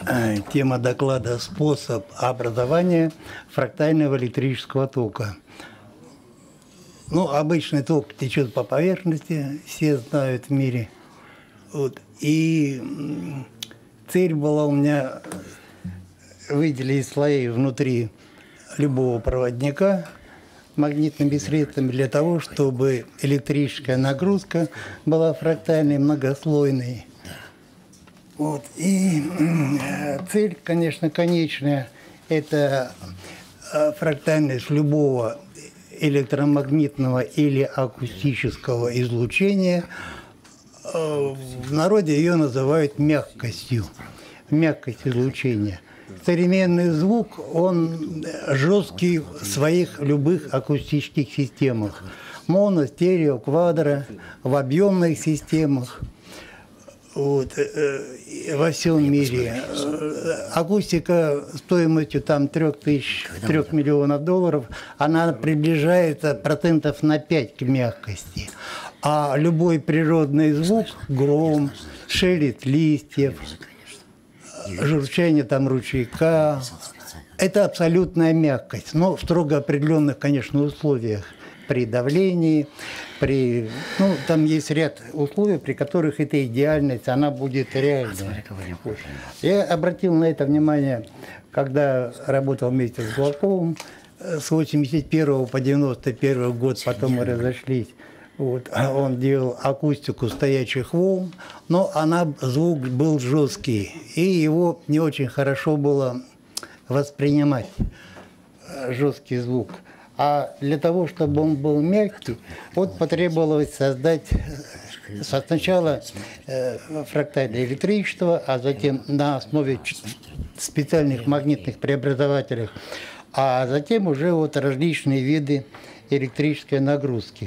Тема доклада «Способ образования фрактального электрического тока». Ну, обычный ток течет по поверхности, все знают в мире. Вот. И цель была у меня выделить слои внутри любого проводника магнитными средствами для того, чтобы электрическая нагрузка была фрактальной, многослойной. Вот. И цель, конечно, конечная – это фрактальность любого электромагнитного или акустического излучения. В народе ее называют мягкостью, мягкость излучения. Современный звук, он жесткий в своих любых акустических системах. Моно, стерео, квадро, в объемных системах. Вот, во всем мире. Акустика стоимостью там 3 миллионов долларов, она приближается процентов на 5 к мягкости. А любой природный звук, гром, шелест листьев, журчание там ручейка, это абсолютная мягкость, но в строго определенных, конечно, условиях. При давлении, ну, там есть ряд условий, при которых эта идеальность, она будет реальной. Я обратил на это внимание, когда работал вместе с Гладковым с 81 по 91 год, потом мы разошлись. Вот. Он делал акустику стоячих волн, но звук был жесткий, и его не очень хорошо было воспринимать, жесткий звук. А для того, чтобы он был мягкий, вот потребовалось создать сначала фрактальное электричество, а затем на основе специальных магнитных преобразователей, а затем уже вот различные виды электрической нагрузки.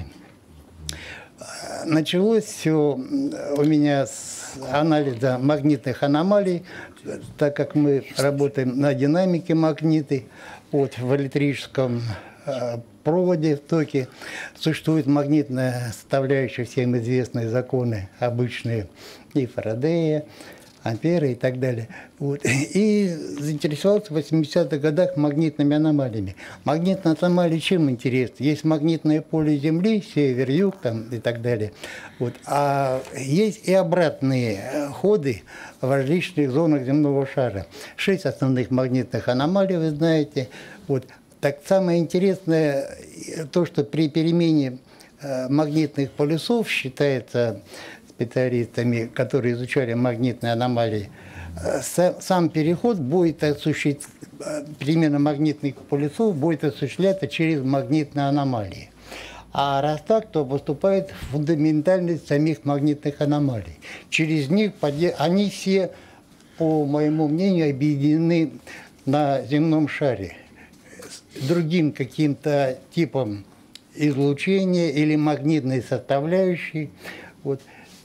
Началось все у меня с анализа магнитных аномалий, так как мы работаем на динамике магниты, вот в электрическом проводе, в токе существует магнитная составляющая, всем известные законы обычные, и Фарадея, Ампера и так далее. Вот. И заинтересовался в 80-х годах магнитными аномалиями. Магнитные аномалии чем интересны? Есть магнитное поле Земли, север, юг там, и так далее. Вот. А есть и обратные ходы в различных зонах земного шара. 6 основных магнитных аномалий, вы знаете. Вот. Так самое интересное то, что при перемене магнитных полюсов считается специалистами, которые изучали магнитные аномалии, сам переход будет осуществляться, перемена магнитных полюсов будет осуществляться через магнитные аномалии. А раз так, то поступает фундаментальность самих магнитных аномалий. Через них они все, по моему мнению, объединены на земном шаре другим каким-то типом излучения или магнитной составляющей. Вот.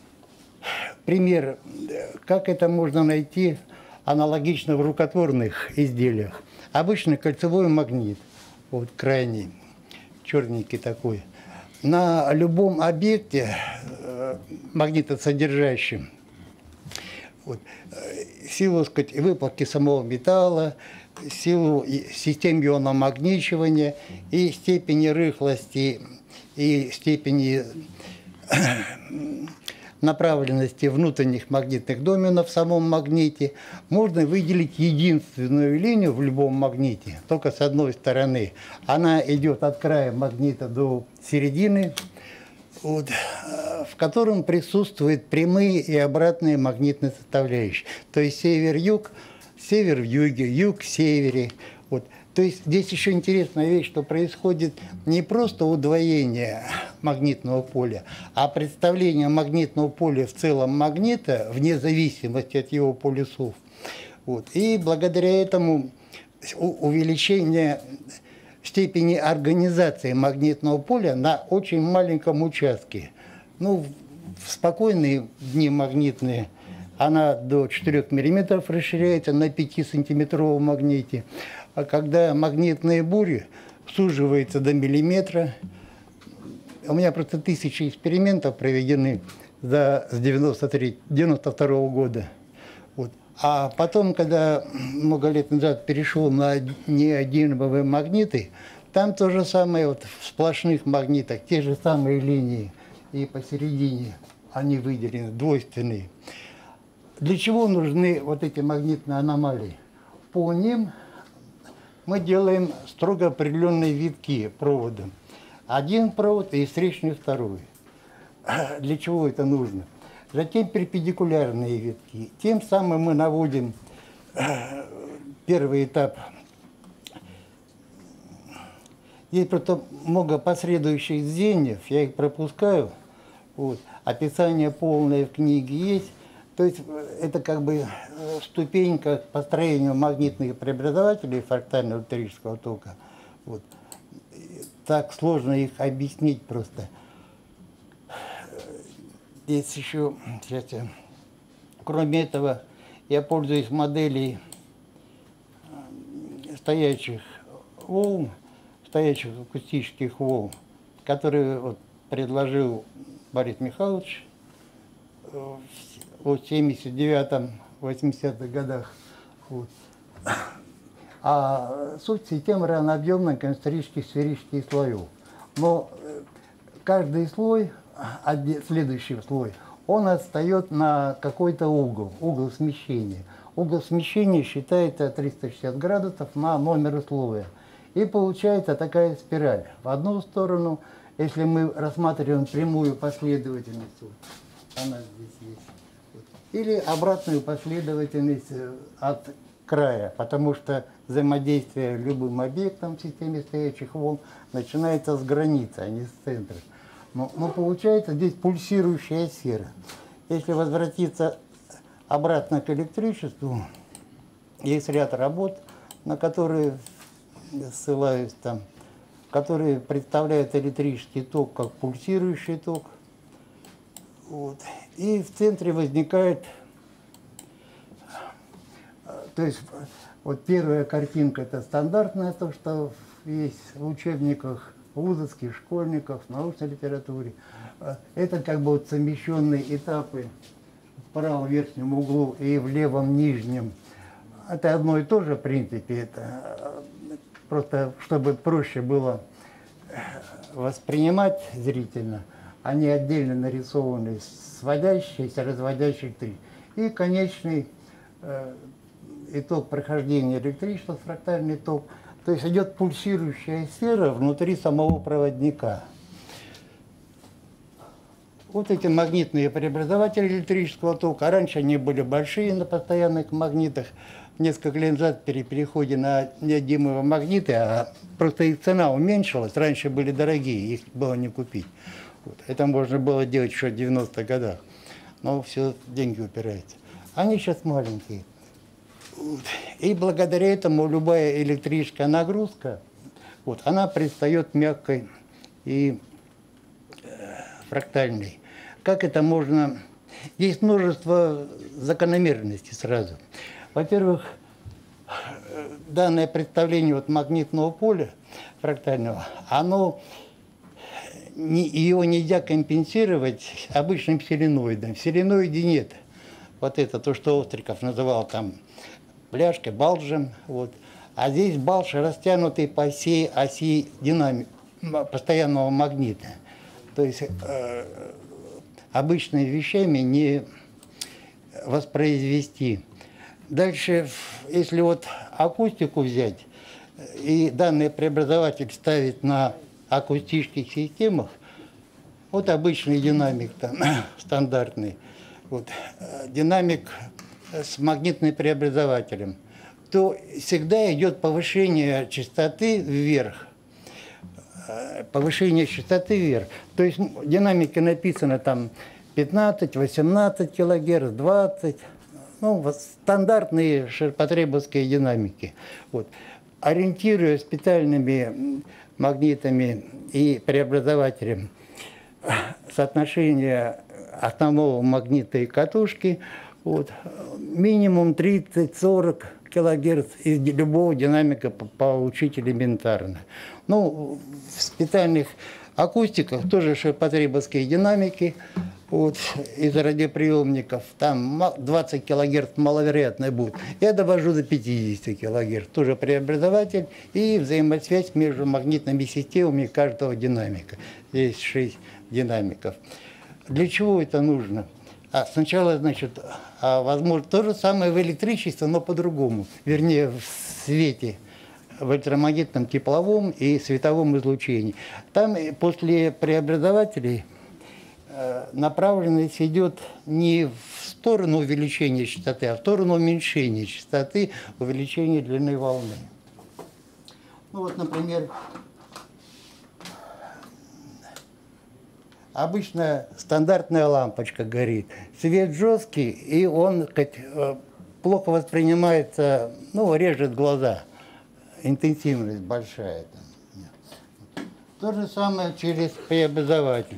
Пример, как это можно найти аналогично в рукотворных изделиях. Обычный кольцевой магнит, вот крайний, черненький такой. На любом объекте магнитосодержащем, вот, силу, сказать, выплавки самого металла, силу систем иономагничивания и степени рыхлости, и степени направленности внутренних магнитных доменов в самом магните, можно выделить единственную линию в любом магните, только с одной стороны. Она идет от края магнита до середины, вот, в котором присутствуют прямые и обратные магнитные составляющие. То есть север-юг, север в юге, юг в севере. Вот. То есть здесь еще интересная вещь, что происходит не просто удвоение магнитного поля, а представление магнитного поля в целом магнита вне зависимости от его полюсов. Вот. И благодаря этому увеличение степени организации магнитного поля на очень маленьком участке. Ну, в спокойные дни магнитные она до 4 мм расширяется на 5-сантиметровом магните. А когда магнитные бури суживаются до миллиметра, у меня просто 1000 экспериментов проведены с 92 года. Вот. А потом, когда много лет назад перешел на неодимовые магниты, там то же самое, вот в сплошных магнитах, те же самые линии, и посередине они выделены, двойственные. Для чего нужны вот эти магнитные аномалии? По ним мы делаем строго определенные витки провода. Один провод и встречный второй. Для чего это нужно? Затем перпендикулярные витки. Тем самым мы наводим первый этап. Есть просто много последующих звеньев, я их пропускаю. Вот. Описание полное в книге есть. То есть это как бы ступенька к построению магнитных преобразователей фрактального электрического тока. Вот. Так сложно их объяснить просто. Есть еще, сейчас кроме этого, я пользуюсь моделей стоячих волн, стоячих акустических волн, которые вот предложил Борис Михайлович в 79-80-х годах. Вот. А суть системы равнообъемных концентрических сферических слоев. Но каждый слой, следующий слой, он отстает на какой-то угол смещения. Угол смещения считается 360 градусов на номер слоя. И получается такая спираль. В одну сторону, если мы рассматриваем прямую последовательность, вот, она здесь есть, вот, или обратную последовательность от края, потому что взаимодействие любым объектом в системе стоячих волн начинается с границы, а не с центра. Но получается здесь пульсирующая сфера. Если возвратиться обратно к электричеству, есть ряд работ, на которые ссылаюсь там, которые представляют электрический ток как пульсирующий ток. Вот. И в центре возникает, то есть вот первая картинка — это стандартная, то, что есть в учебниках вузовских, школьников, в научной литературе. Это как бы вот совмещенные этапы в правом верхнем углу и в левом нижнем. Это одно и то же, в принципе, это просто чтобы проще было воспринимать зрительно, они отдельно нарисованы, сводящиеся, разводящие три. И конечный итог прохождения электричества, фрактальный ток. То есть идет пульсирующая сфера внутри самого проводника. Вот эти магнитные преобразователи электрического тока. Раньше они были большие на постоянных магнитах. Несколько лет назад при переходе на неодимовые магниты, а просто их цена уменьшилась. Раньше были дорогие, их было не купить. Вот. Это можно было делать еще в 90-х годах. Но все деньги упираются. Они сейчас маленькие. Вот. И благодаря этому любая электрическая нагрузка, вот, она предстает мягкой и фрактальной. Как это можно... Есть множество закономерностей сразу. Во-первых, данное представление вот магнитного поля фрактального, его нельзя компенсировать обычным соленоидом. В соленоиде нет. Вот это то, что Остриков называл там бляшкой, балжем. Вот. А здесь балж растянутый по всей оси постоянного магнита. То есть обычными вещами не воспроизвести. Дальше, если вот акустику взять, и данный преобразователь ставить на акустических системах, вот обычный динамик там, стандартный, вот, динамик с магнитным преобразователем, то всегда идет повышение частоты вверх. Повышение частоты вверх. То есть в динамике написано там 15-18 кГц, 20. Ну, вот стандартные ширпотребовские динамики. Вот. Ориентируясь специальными магнитами и преобразователем соотношение основного магнита и катушки, вот, минимум 30-40 кГц из любого динамика получить элементарно. Ну, в специальных акустиках тоже ширпотребовские динамики. вот, из радиоприемников, там 20 килогерц маловероятно будет. Я довожу до 50 килогерц. Тоже преобразователь и взаимосвязь между магнитными системами каждого динамика. Здесь 6 динамиков. Для чего это нужно? Сначала, значит, возможно, то же самое в электричестве, но по-другому. Вернее, в свете, в электромагнитном, тепловом и световом излучении. Там после преобразователей направленность идет не в сторону увеличения частоты, а в сторону уменьшения частоты, увеличения длины волны. Ну вот, например, обычно стандартная лампочка горит. Свет жесткий, и он плохо воспринимается, ну, режет глаза. Интенсивность большая. То же самое через преобразователь.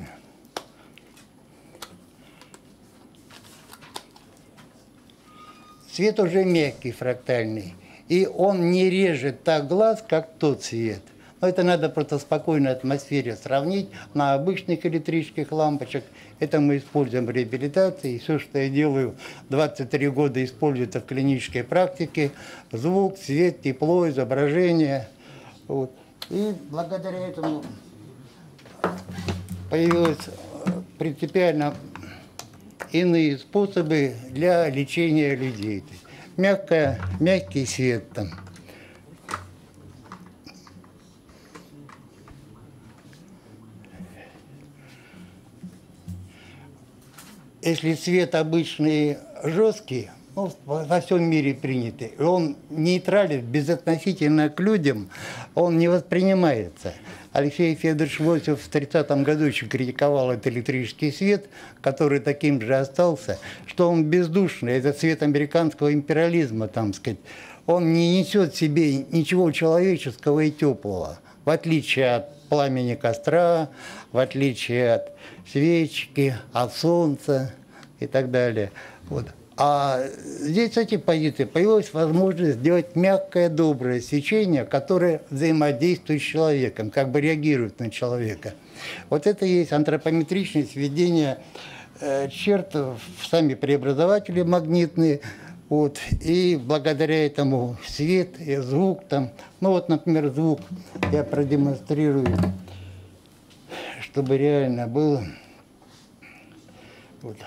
Свет уже мягкий, фрактальный, и он не режет так глаз, как тот свет. Но это надо просто в спокойной атмосфере сравнить. На обычных электрических лампочках это мы используем в реабилитации. И все, что я делаю, 23 года использую это в клинической практике. Звук, свет, тепло, изображение. Вот. И благодаря этому появилось принципиально иные способы для лечения людей. Мягкий свет там. Если свет обычный жесткий, ну, во всем мире принятый, и он нейтрален, безотносительно к людям, он не воспринимается. Алексей Федорович Лосев в 30-м году еще критиковал этот электрический свет, который таким же остался, что он бездушный, это цвет американского империализма, там сказать. Он не несет в себе ничего человеческого и теплого, в отличие от пламени костра, в отличие от свечки, от солнца и так далее. Вот. А здесь с этих позиций появилась возможность сделать мягкое, доброе свечение, которое взаимодействует с человеком, как бы реагирует на человека. Вот это и есть антропометричное сведение черт в сами преобразователи магнитные. Вот. И благодаря этому свет и звук там. Ну вот, например, звук я продемонстрирую, чтобы реально было. Вот.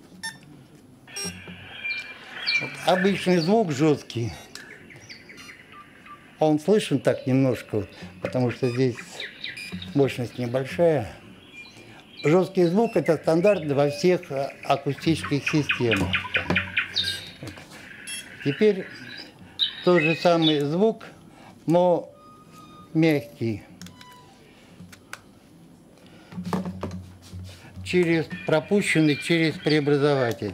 Обычный звук жесткий, он слышен так немножко, потому что здесь мощность небольшая. Жесткий звук – это стандарт во всех акустических системах. Теперь тот же самый звук, но мягкий, пропущенный через преобразователь.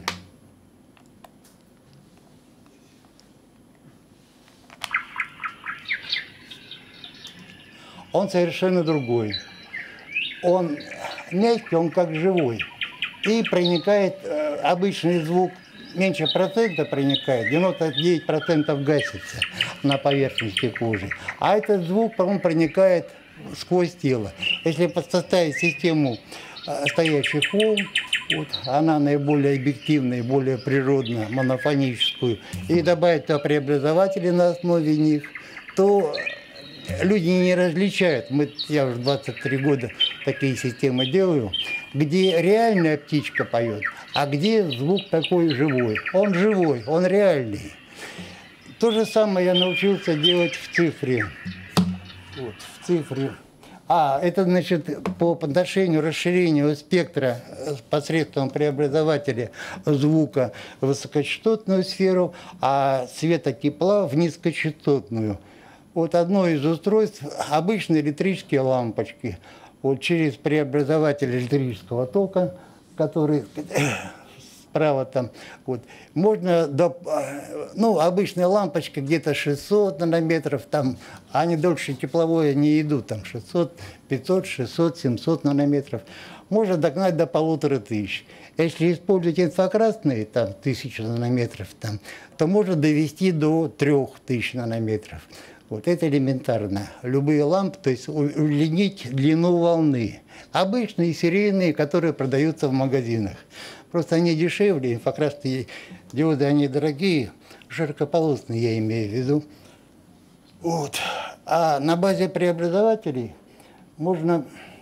Он совершенно другой. Он мягкий, он как живой. И проникает, обычный звук меньше процента проникает, 99% гасится на поверхности кожи. А этот звук, он проникает сквозь тело. Если поставить систему стоящих волн, вот, она наиболее объективная, более природная, монофоническую, и добавить туда преобразователи на основе них, то люди не различают. Я уже 23 года такие системы делаю, где реальная птичка поет, а где звук такой живой. Он живой, он реальный. То же самое я научился делать в цифре. Вот, в цифре. Это, значит, по отношению расширению спектра посредством преобразователя звука в высокочастотную сферу, а света тепла в низкочастотную. Вот одно из устройств – обычные электрические лампочки. Вот через преобразователь электрического тока, который справа там, вот, можно, обычная лампочка где-то 600 нанометров, там, они дольше тепловое не идут, там 600, 500, 600, 700 нанометров. Можно догнать до 1500. Если использовать инфракрасные, там, 1000 нанометров, там, то можно довести до 3000 нанометров. Вот это элементарно. Любые лампы, то есть удлинить длину волны. Обычные серийные, которые продаются в магазинах. Просто они дешевле, инфракрасные диоды, они дорогие, широкополосные я имею в виду. Вот. А на базе преобразователей можно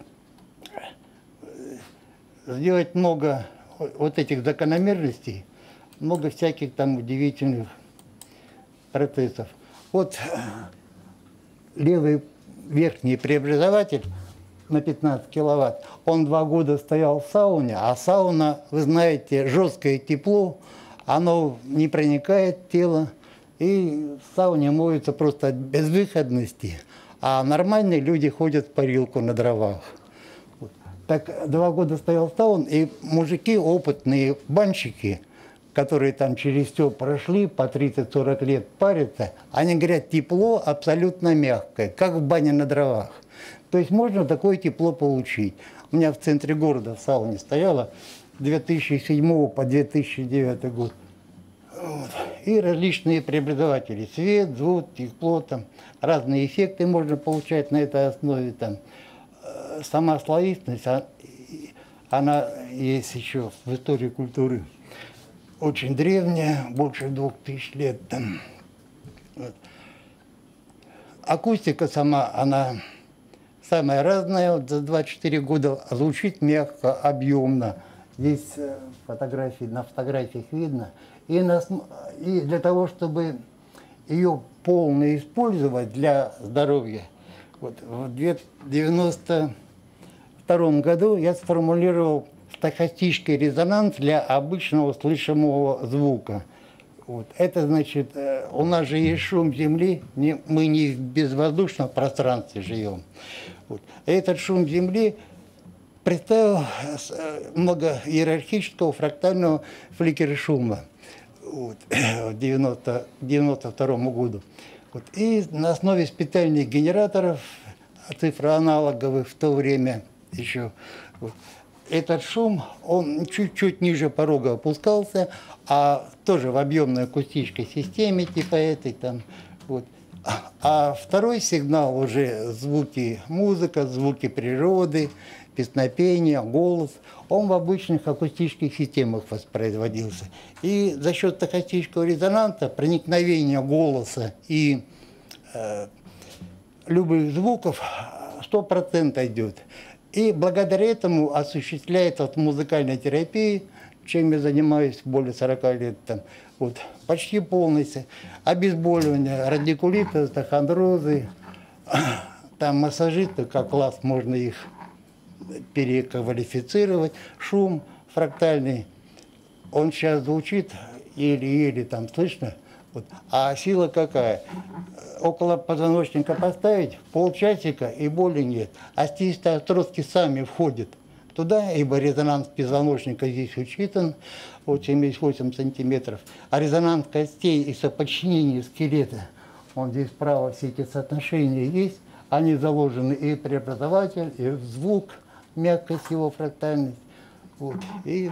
сделать много вот этих закономерностей, много всяких там удивительных процессов. Вот левый верхний преобразователь на 15 киловатт, он 2 года стоял в сауне, а сауна, вы знаете, жесткое тепло, оно не проникает в тело, и в сауне моются просто от безвыходности, а нормальные люди ходят в парилку на дровах. Вот. Так 2 года стоял в сауне, и мужики, опытные банщики, которые там через все прошли, по 30-40 лет парятся, они говорят, тепло абсолютно мягкое, как в бане на дровах. То есть можно такое тепло получить. У меня в центре города в сауне стояло 2007 по 2009 год. Вот. И различные преобразователи. Свет, звук, тепло, там, разные эффекты можно получать на этой основе. Там. Сама слоистность, она есть еще в истории культуры. Очень древняя, больше 2000 лет. Там. Вот. Акустика сама, она самая разная. Вот за 24 года звучит мягко, объемно. Здесь фотографии, на фотографиях видно. И для того, чтобы ее полно использовать для здоровья, вот, в 1992 году я сформулировал стохастический резонанс для обычного слышимого звука. Вот. Это значит, у нас же есть шум Земли, мы не в безвоздушном пространстве живем. Вот. Этот шум Земли представил много иерархического фрактального фликер-шума вот, в 1992 году. Вот. И на основе специальных генераторов, цифроаналоговых в то время еще, вот, этот шум, он чуть-чуть ниже порога опускался, а тоже в объемной акустической системе, типа этой там. Вот. А второй сигнал уже звуки, музыка, звуки природы, песнопение, голос, он в обычных акустических системах воспроизводился. И за счет стохастического резонанса проникновение голоса и любых звуков 100% идет. И благодаря этому осуществляется вот музыкальная терапия, чем я занимаюсь более 40 лет, там, вот, почти полностью. Обезболивание, радикулиты, остеохондрозы, там массажисты, как класс, можно их переквалифицировать. Шум фрактальный, он сейчас звучит еле-еле там слышно. Вот. А сила какая? Около позвоночника поставить, полчасика и боли нет. Остистые отростки сами входят туда, ибо резонанс позвоночника здесь учитан, вот 78 сантиметров. А резонанс костей и соподчинение скелета, он здесь справа, все эти соотношения есть, они заложены и преобразователь, и звук, мягкость его, фрактальность, вот, и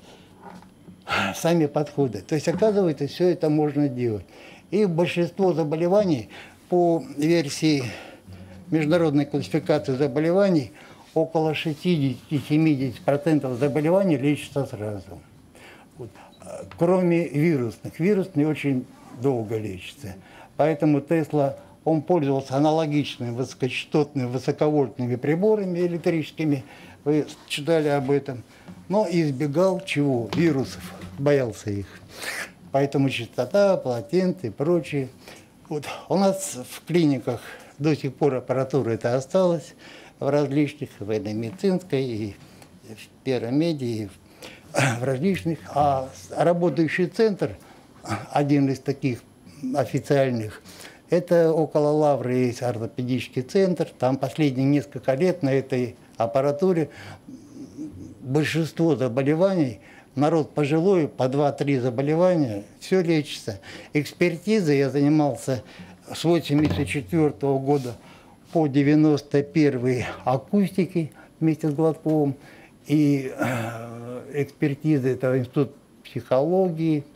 сами подходы. То есть, оказывается, все это можно делать. И большинство заболеваний, по версии международной классификации заболеваний, около 60-70% заболеваний лечатся сразу. Вот. Кроме вирусных. Вирусные очень долго лечатся. Поэтому Тесла, он пользовался аналогичными высокочастотными, высоковольтными приборами электрическими. Вы читали об этом. Но избегал чего? Вирусов. Боялся их. Поэтому частота, патенты и прочее. Вот. У нас в клиниках до сих пор аппаратура это осталась в различных, в военно-медицинской, и в Пирамиде, и в различных. А работающий центр, один из таких официальных, это около Лавры есть ортопедический центр. Там последние несколько лет на этой аппаратуре большинство заболеваний, народ пожилой, по 2-3 заболевания, все лечится. Экспертизой я занимался с 1984 года по 1991 акустикой вместе с Гладковым. И экспертиза – это институт психологии,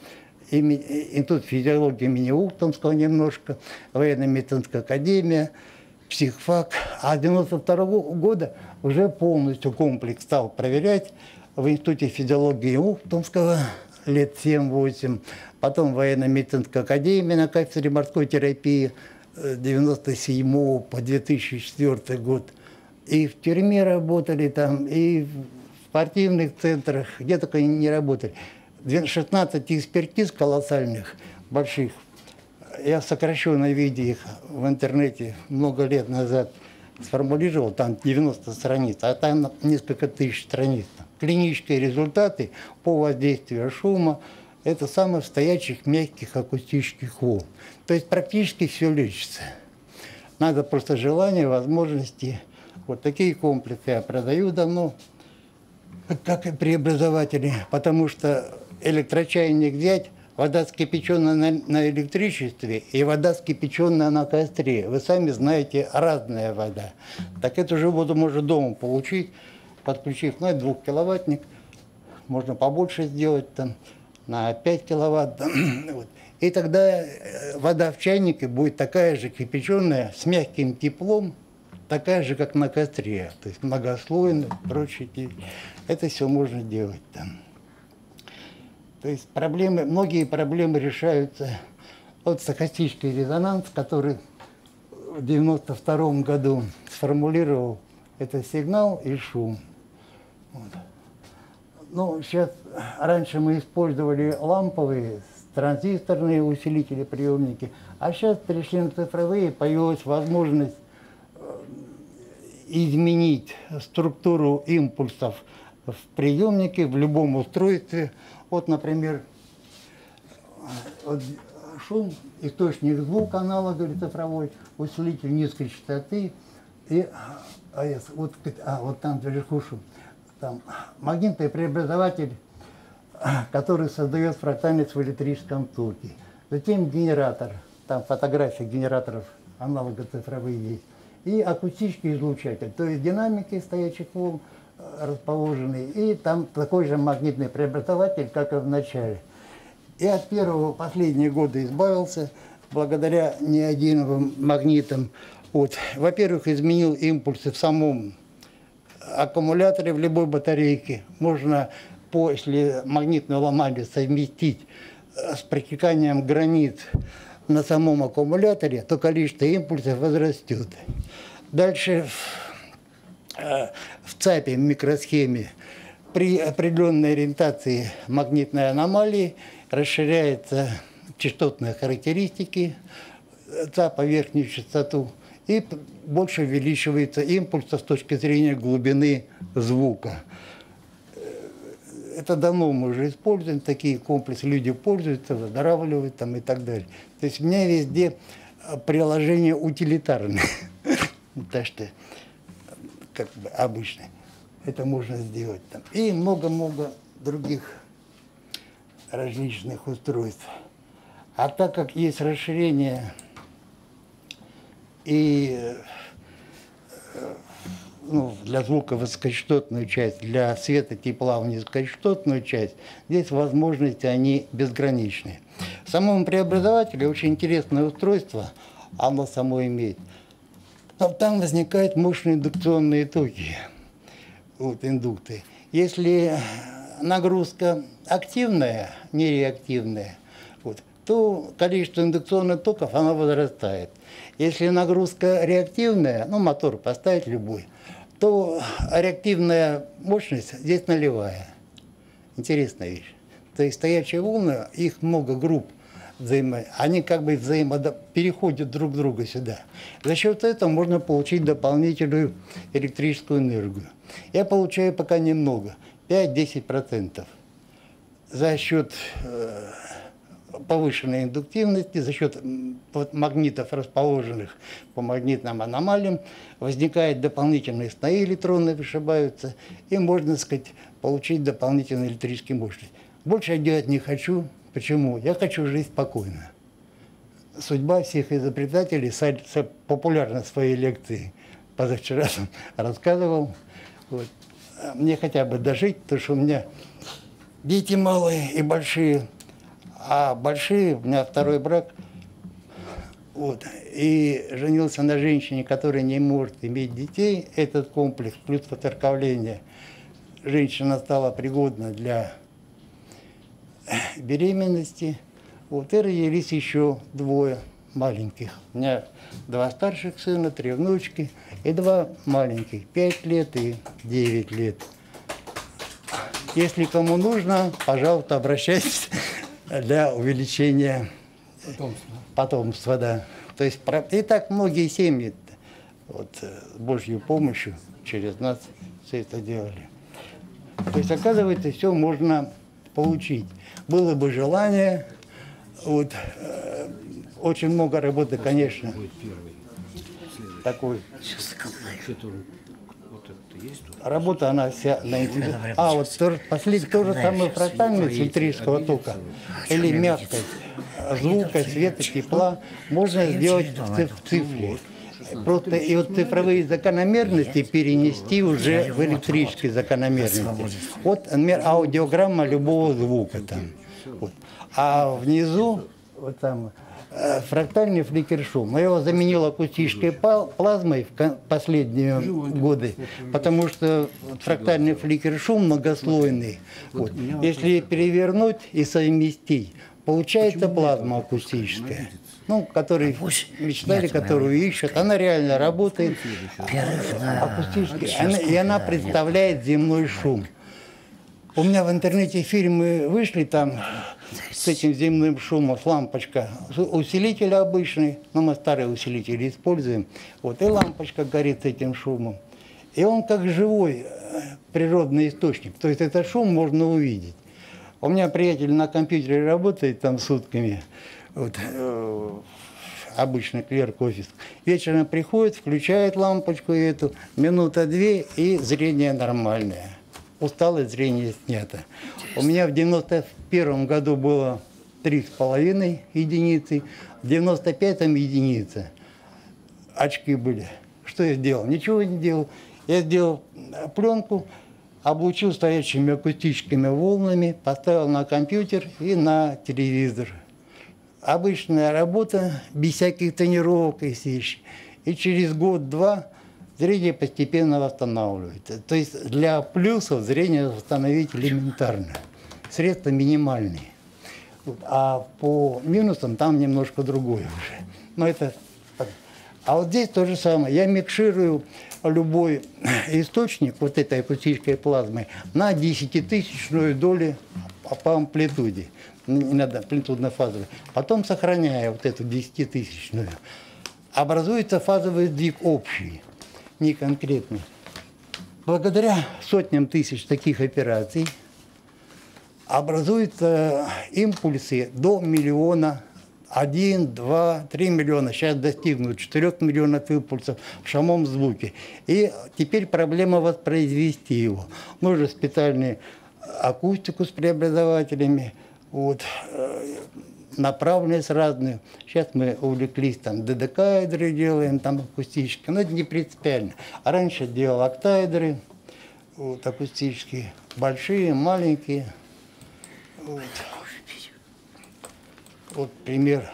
Институт физиологии имени Ухтомского немножко, военно-медицинская академия, психфак. А с 1992 года уже полностью комплекс стал проверять в Институте физиологии Ухтомского лет 7-8, потом военно-медицинская академия на кафедре морской терапии с 1997 по 2004 год. И в тюрьме работали там, и в спортивных центрах, где только не работали. 16 экспертиз колоссальных, больших. Я в сокращенном виде их в интернете много лет назад сформулировал, там 90 страниц, а там несколько тысяч страниц. Клинические результаты по воздействию шума – это самых стоячих, мягких акустических волн. То есть практически все лечится. Надо просто желание, возможности. Вот такие комплексы я продаю давно, как и преобразователи, потому что электрочайник взять, вода скипяченная на электричестве и вода скипяченная на костре. Вы сами знаете, разная вода. Так эту же воду можно дома получить, подключив, 2-киловаттник, можно побольше сделать там, на 5 киловатт. Вот. И тогда вода в чайнике будет такая же кипяченая, с мягким теплом, такая же, как на костре. То есть многослойная, прочее. Это все можно делать там. То есть многие проблемы решаются. Вот стохастический резонанс, который в 1992 году сформулировал этот сигнал и шум. Вот. Ну, сейчас, раньше мы использовали ламповые, транзисторные усилители, приемники, а сейчас перешли на цифровые, появилась возможность изменить структуру импульсов в приемнике, в любом устройстве. Вот, например, вот шум, источник звука аналоговый цифровой, усилитель низкой частоты, и вот там вверху шум. Там магнитный преобразователь, который создает фрактальность в электрическом токе. Затем генератор, там фотографии генераторов аналого-цифровые есть. И акустический излучатель, то есть динамики стоячих волн расположены, и там такой же магнитный преобразователь, как и в начале. И от первого последние годы избавился, благодаря неодиновым магнитам. Вот. Во-первых, изменил импульсы в самом аккумуляторе, в любой батарейке. Можно после магнитного ломания совместить с протеканием границ на самом аккумуляторе, то количество импульсов возрастет. Дальше в ЦАПе, микросхеме, при определенной ориентации магнитной аномалии расширяются частотные характеристики ЦАПа, верхнюю частоту, и больше увеличивается импульс с точки зрения глубины звука. Это давно мы уже используем, такие комплексы люди пользуются, выздоравливают там и так далее. То есть у меня везде приложение утилитарное, так что как бы обычно это можно сделать там. И много-много других различных устройств. А так как есть расширение и для звука высокочастотную часть, для света, тепла в низкочастотную часть, здесь возможности они безграничные. В самом преобразователе очень интересное устройство, оно само имеет. Там возникают мощные индукционные токи, вот, индукты. Если нагрузка активная, не реактивная, вот, то количество индукционных токов оно возрастает. Если нагрузка реактивная, мотор поставить любой, то реактивная мощность здесь нулевая. Интересная вещь. То есть стоячие волны, их много групп, они как бы переходят друг к другу сюда. За счет этого можно получить дополнительную электрическую энергию. Я получаю пока немного, 5-10%. За счет повышенной индуктивности, за счет магнитов, расположенных по магнитным аномалиям, возникают дополнительные снои электронные, вышибаются, и можно, получить дополнительную электрическую мощность. Больше я делать не хочу. Почему? Я хочу жить спокойно. Судьба всех изобретателей, популярна в своей лекции, позавчера рассказывал. Вот. Мне хотя бы дожить, потому что у меня дети малые и большие, А большие, у меня второй брак, вот, и женился на женщине, которая не может иметь детей, этот комплекс плюс воцерковление, женщина стала пригодна для беременности, вот, и родились еще двое маленьких. У меня 2 старших сына, 3 внучки и 2 маленьких, 5 лет и 9 лет. Если кому нужно, пожалуйста, обращайтесь для увеличения потомства, да. То есть и так многие семьи вот, с Божьей помощью через нас все это делали. То есть, оказывается, все можно получить. Было бы желание, вот, очень много работы, конечно. Такой. Работа, она вся на интернете. А, вот последний то же самое фрактальное с электрического тока или мягкость звука, света, тепла можно сделать в цифре. Просто и вот цифровые закономерности перенести уже в электрические закономерности. Вот, например, аудиограмма любого звука там. Вот. А внизу вот там фрактальный фликер-шум. Я его заменил акустической плазмой в последние годы, потому что фрактальный фликер-шум многослойный. Вот. Если перевернуть и совместить, получается плазма акустическая. Ну, которые мечтали, которую ищут, она реально работает акустически, и она представляет земной шум. У меня в интернете фильмы вышли там с этим земным шумом, лампочка, усилитель обычный, но мы старые усилители используем, вот, и лампочка горит с этим шумом. И он как живой природный источник, то есть этот шум можно увидеть. У меня приятель на компьютере работает там сутками, вот, обычный клерк офис. Вечером приходит, включает лампочку эту, минута-две, и зрение нормальное. Усталое зрение снято. У меня в 91 году было 3,5 единицы, в 95-м единица. Очки были. Что я сделал? Ничего не делал. Я сделал пленку, облучил стоящими акустическими волнами, поставил на компьютер и на телевизор. Обычная работа, без всяких тренировок и вещей. И через год-два зрение постепенно восстанавливается. То есть для плюсов зрение восстановить элементарно. Средства минимальные. А по минусам там немножко другое уже. Но это... А вот здесь то же самое. Я микширую любой источник вот этой акустической плазмы на 10-тысячную долю по амплитуде. Не надо амплитудно-фазовый. Потом сохраняя вот эту 10-тысячную. Образуется фазовый сдвиг общий, не конкретный. Благодаря сотням тысяч таких операций образуются импульсы до миллиона, 1, 2, 3 миллиона. Сейчас достигнут 4 миллионов импульсов в самом звуке. И теперь проблема воспроизвести его. Нужно специальную акустику с преобразователями, вот, направленность разные. Сейчас мы увлеклись, там, додекаэдры делаем, там, акустические, но это не принципиально. А раньше делал октаэдры, вот, акустические, большие, маленькие. Вот. Вот пример.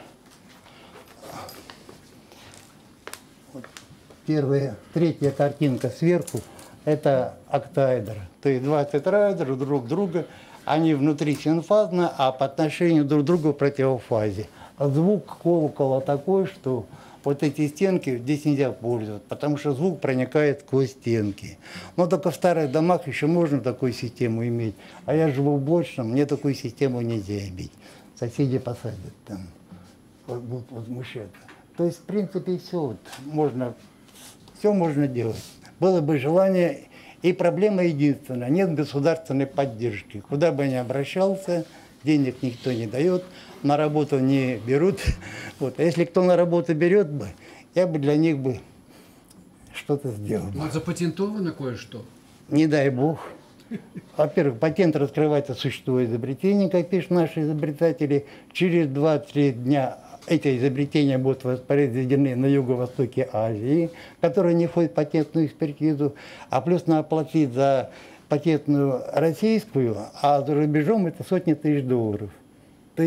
Вот первая, третья картинка сверху – это октаэдр. То есть два тетраэдра друг друга, они внутри синфазно, а по отношению друг к другу в противофазе. А звук колокола такой, что вот эти стенки здесь нельзя пользоваться, потому что звук проникает сквозь стенки. Но только в старых домах еще можно такую систему иметь. А я живу в блочном, мне такую систему нельзя иметь. Соседи посадят там, будут возмущаться. То есть, в принципе, все можно делать. Было бы желание, и проблема единственная, нет государственной поддержки. Куда бы ни обращался, денег никто не дает, на работу не берут. Вот. А если кто на работу берет бы, я бы для них бы что-то сделал. А запатентовано кое-что? Не дай бог. Во-первых, патент раскрывается существует изобретение, как пишут наши изобретатели. Через 2-3 дня эти изобретения будут воспроизведены на юго-востоке Азии, которые не входят в патентную экспертизу, а плюс надо платить за патентную российскую, а за рубежом это сотни тысяч долларов. То есть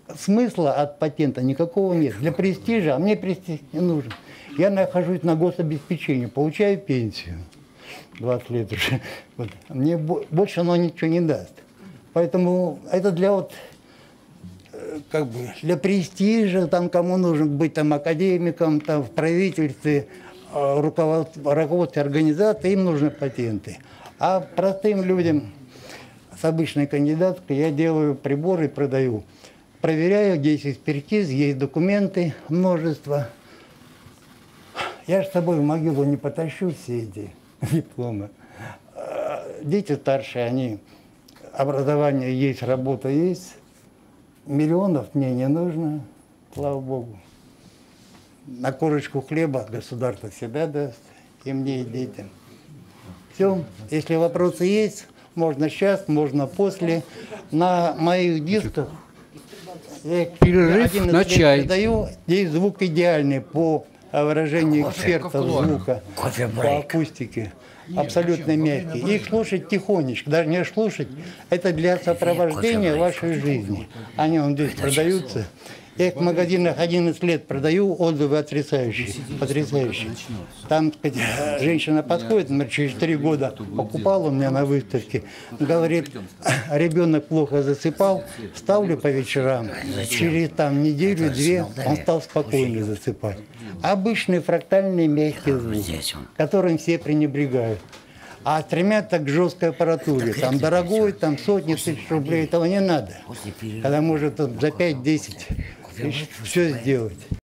смысла от патента никакого нет. Для престижа, а мне престиж не нужен. Я нахожусь на гособеспечении, получаю пенсию. 20 лет уже. Вот. Мне больше оно ничего не даст. Поэтому это для вот, как бы, для престижа, там, кому нужно быть там академиком, там, в правительстве, руководстве организации, им нужны патенты. А простым людям с обычной кандидаткой я делаю приборы и продаю. Проверяю, есть экспертиз, есть документы, множество. Я же с собой в могилу не потащу все эти дипломы. Дети старшие, они, образование есть, работа есть. Миллионов мне не нужно, слава богу. На корочку хлеба государство всегда даст, и мне, и детям. Все, если вопросы есть, можно сейчас, можно после. На моих дисках я Перерыв на чай. даю, здесь звук идеальный по выражению экспертов звука, по акустике. Абсолютно мягкий. Их слушать тихонечко, даже не слушать. Это для сопровождения вашей жизни. Они вон здесь продаются. Я их в магазинах 11 лет продаю, отзывы потрясающие. Там, так сказать, женщина подходит, например, через 3 года покупала у меня на выставке, говорит, ребенок плохо засыпал, ставлю по вечерам, через там неделю-две он стал спокойно засыпать. Обычный фрактальный мягкий звук, которым все пренебрегают. А стремятся к жесткой аппаратуре. Там дорогой, там сотни тысяч рублей, этого не надо. Когда может за 5-10 все сделать.